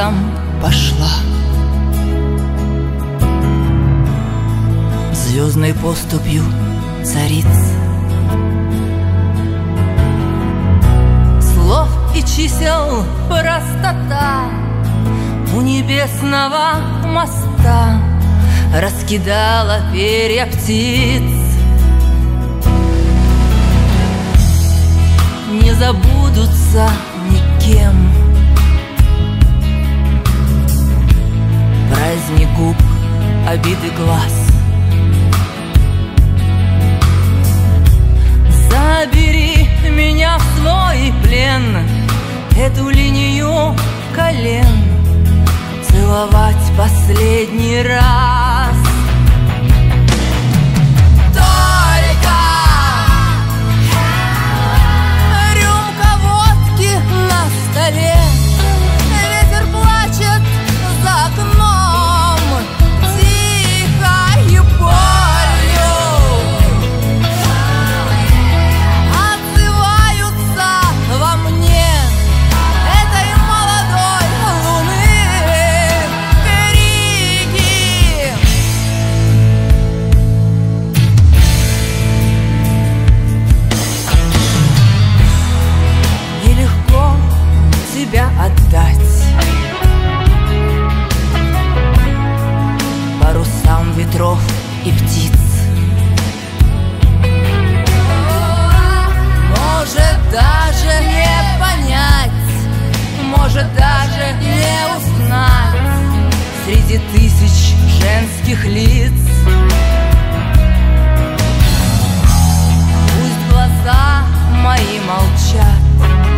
глазом пошла. Звездной поступью цариц, слов и чисел простота у небесного моста раскидала перья птиц. Не забудутся никем праздник губ, обиды глаз. Забери меня в свой плен, эту линию колен целовать последний раз. Только рюмка водки на столе, ветер плачет за окном тихою болью, отзываются во мне этой молодой луны крики. Нелегко тебя отдать парусам ветров и птиц. Может даже не понять, может даже не узнать среди тысяч женских лиц. Пусть глаза мои молчат,